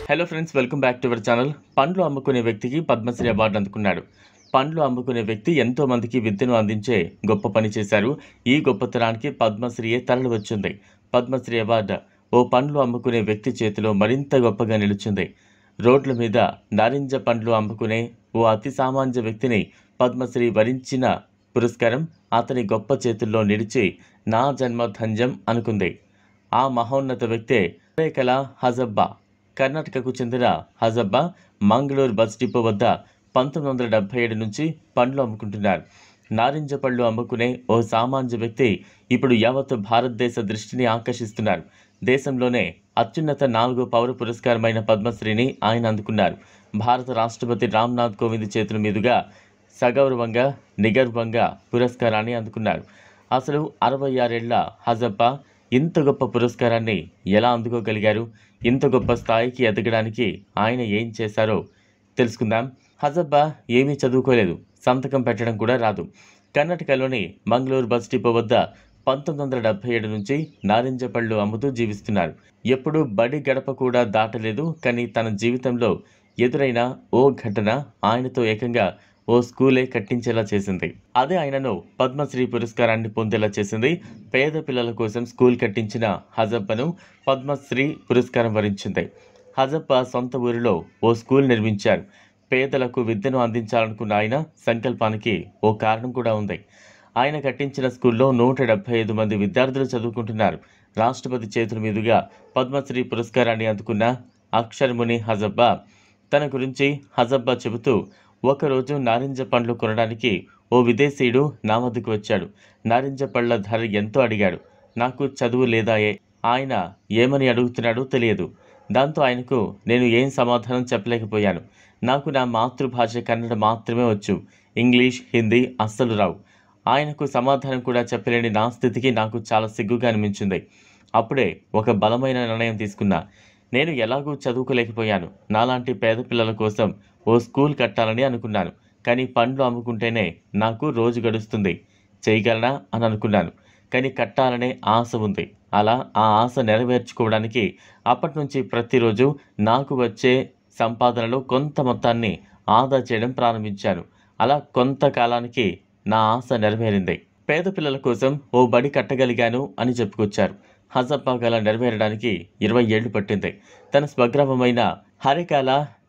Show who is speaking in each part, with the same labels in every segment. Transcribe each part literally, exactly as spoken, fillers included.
Speaker 1: Hello friends, welcome back to our channel. పండ్లు అమ్ముకునే వ్యక్తికి పద్మశ్రీ అవార్డు అందుకున్నాడు. పండ్లు అమ్ముకునే వ్యక్తి ఎంతో మందికి విద్యను అందించే గొప్ప పని చేశారు. ఈ గొప్పతనానికి పద్మశ్రీయే తరలి వచ్చింది. పద్మశ్రీ అవార్డు ఓ పండ్లు అమ్ముకునే వ్యక్తి చేతిలో మరింత గొప్పగా నిలిచింది. రోడ్ల మీద నారింజ పండ్లు అమ్ముకునే ఓ అతి సామాన్య వ్యక్తిని పద్మశ్రీ వరించిన పురస్కారం అతని గొప్ప చేతుల్లో నిలిచి నా జన్మ ధన్యం అనుకుంది. ఆ మహోన్నత వ్యక్తే రేఖల హజబ్బా. కర్ణాటకకు చెందిన హజబ్బా మంగళూరు బస్ డిపో వద్ద పంతొమ్మిది వందల డెబ్బై ఏడు నుంచి పండ్లు అమ్ముకుంటున్నారు. నారింజ పళ్ళు అమ్ముకునే ఓ సామాన్య వ్యక్తి ఇప్పుడు యావత్ భారతదేశ దృష్టిని ఆకర్షిస్తున్నారు. దేశంలోనే అత్యున్నత నాలుగో పౌర పురస్కారమైన పద్మశ్రీని ఆయన అందుకున్నారు. భారత రాష్ట్రపతి రామ్నాథ్ కోవింద్ చేతుల మీదుగా సగౌరవంగా నిగర్వంగా పురస్కారాన్ని అందుకున్నారు. అసలు అరవై ఆరేళ్ల హజబ్బా ఇంత గొప్ప పురస్కారాన్ని ఎలా అందుకోగలిగారు? ఇంత గొప్ప స్థాయికి ఎదగడానికి ఆయన ఏం చేశారో తెలుసుకుందాం. హజబ్బా ఏమీ చదువుకోలేదు, సంతకం పెట్టడం కూడా రాదు. కర్ణాటకలోని మంగళూరు బస్ డిపో వద్ద పంతొమ్మిది వందల డెబ్బై ఏడు నుంచి నారింజ పళ్ళు అమ్ముతూ జీవిస్తున్నారు. ఎప్పుడూ బడి గడప కూడా దాటలేదు. కానీ తన జీవితంలో ఎదురైన ఓ ఘటన ఆయనతో ఏకంగా ఓ స్కూలే కట్టించేలా చేసింది. అదే ఆయనను పద్మశ్రీ పురస్కారాన్ని పొందేలా చేసింది. పేద పిల్లల కోసం స్కూల్ కట్టించిన హజబ్బను పద్మశ్రీ పురస్కారం వరించింది. హజబ్బా సొంత ఊరిలో ఓ స్కూల్ నిర్మించారు. పేదలకు విద్యను అందించాలనుకున్న ఆయన సంకల్పానికి ఓ కారణం కూడా ఉంది. ఆయన కట్టించిన స్కూల్లో నూట డెబ్బై ఐదు మంది విద్యార్థులు చదువుకుంటున్నారు. రాష్ట్రపతి చేతుల మీదుగా పద్మశ్రీ పురస్కారాన్ని అందుకున్న అక్షరముని హజబ్బా తన గురించి హజబ్బా చెబుతూ, ఒకరోజు నారింజ పండ్లు కొనడానికి ఓ విదేశీయుడు నా వద్దకు వచ్చాడు. నారింజ పళ్ళ ధర ఎంతో అడిగాడు. నాకు చదువు లేదాయే, ఆయన ఏమని అడుగుతున్నాడో తెలియదు. దాంతో ఆయనకు నేను ఏం సమాధానం చెప్పలేకపోయాను. నాకు నా మాతృభాష కన్నడ మాత్రమే వచ్చు, ఇంగ్లీష్ హిందీ అస్సలు రావు. ఆయనకు సమాధానం కూడా చెప్పలేని నా స్థితికి నాకు చాలా సిగ్గుగా అనిపించింది. అప్పుడే ఒక బలమైన నిర్ణయం తీసుకున్నా. నేను ఎలాగూ చదువుకోలేకపోయాను. నాలాంటి పేద పిల్లల కోసం ఓ స్కూల్ కట్టాలని అనుకున్నాను. కానీ పండ్లు అమ్ముకుంటేనే నాకు రోజు గడుస్తుంది, చేయగలనా అని అనుకున్నాను. కానీ కట్టాలనే ఆశ ఉంది. అలా ఆ ఆశ నెరవేర్చుకోవడానికి అప్పటి నుంచి ప్రతిరోజు నాకు వచ్చే సంపాదనలో కొంత మొత్తాన్ని ఆదా చేయడం ప్రారంభించాను. అలా కొంతకాలానికి నా ఆశ నెరవేరింది. పేద పిల్లల కోసం ఓ బడి కట్టగలిగాను అని చెప్పుకొచ్చారు. హజబ్బా గల నెరవేరడానికి ఇరవై ఏళ్లు పట్టింది. తన స్వగ్రామమైన హరికాల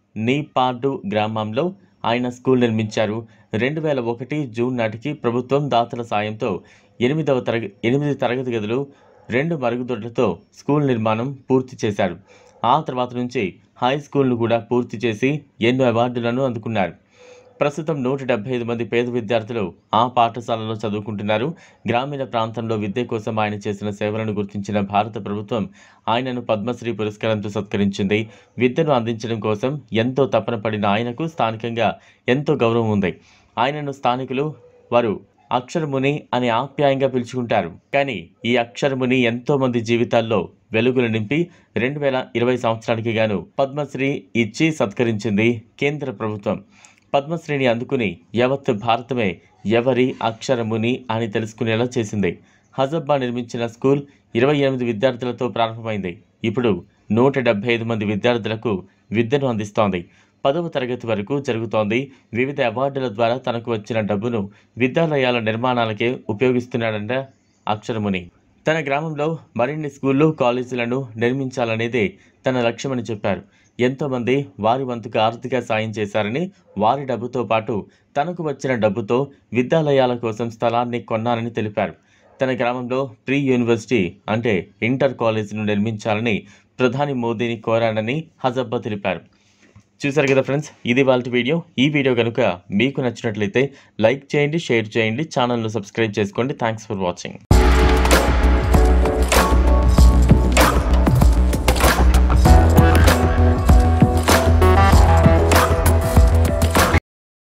Speaker 1: నీపాడు గ్రామంలో ఆయన స్కూల్ నిర్మించారు. రెండు వేల ఒకటి జూన్ నాటికి ప్రభుత్వం దాతల సాయంతో ఎనిమిదవ తరగతి ఎనిమిది తరగతి గదులు, రెండు మరుగుదొడ్లతో స్కూల్ నిర్మాణం పూర్తి చేశారు. ఆ తర్వాత నుంచి హై స్కూల్ను కూడా పూర్తి చేసి ఎన్నో అవార్డులను అందుకున్నారు. ప్రస్తుతం నూట డెబ్బై ఐదు మంది పేద విద్యార్థులు ఆ పాఠశాలలో చదువుకుంటున్నారు. గ్రామీణ ప్రాంతంలో విద్య కోసం ఆయన చేసిన సేవలను గుర్తించిన భారత ప్రభుత్వం ఆయనను పద్మశ్రీ పురస్కారంతో సత్కరించింది. విద్యను అందించడం కోసం ఎంతో తపన పడిన ఆయనకు స్థానికంగా ఎంతో గౌరవం ఉంది. ఆయనను స్థానికులు వారు అక్షరముని అని ఆప్యాయంగా పిలుచుకుంటారు. కానీ ఈ అక్షరముని ఎంతో మంది జీవితాల్లో వెలుగులు నింపి రెండు వేల ఇరవై సంవత్సరానికి గాను పద్మశ్రీ ఇచ్చి సత్కరించింది కేంద్ర ప్రభుత్వం. పద్మశ్రీని అందుకుని యావత్ భారతమే ఎవరి అక్షరముని అని తెలుసుకునేలా చేసింది. హజబ్బా నిర్మించిన స్కూల్ ఇరవై ఎనిమిది విద్యార్థులతో ప్రారంభమైంది. ఇప్పుడు నూట డెబ్బై ఐదు మంది విద్యార్థులకు విద్యను అందిస్తోంది. పదవ తరగతి వరకు జరుగుతోంది. వివిధ అవార్డుల ద్వారా తనకు వచ్చిన డబ్బును విద్యాలయాల నిర్మాణాలకే ఉపయోగిస్తున్నాడంట అక్షరముని. తన గ్రామంలో మరిన్ని స్కూళ్ళు, కాలేజీలను నిర్మించాలనేదే తన లక్ష్యమని చెప్పారు. ఎంతోమంది వారి వంతుగా ఆర్థిక సాయం చేశారని, వారి డబ్బుతో పాటు తనకు వచ్చిన డబ్బుతో విద్యాలయాల కోసం స్థలాన్ని కొన్నారని తెలిపారు. తన గ్రామంలో ప్రీ యూనివర్సిటీ అంటే ఇంటర్ కాలేజీను నిర్మించాలని ప్రధాని మోదీని కోరానని హజబ్బా తెలిపారు. చూసారు కదా ఫ్రెండ్స్, ఇది వాళ్ళ వీడియో. ఈ వీడియో కనుక మీకు నచ్చినట్లయితే లైక్ చేయండి, షేర్ చేయండి, ఛానల్ను సబ్స్క్రైబ్ చేసుకోండి. Thanks for watching.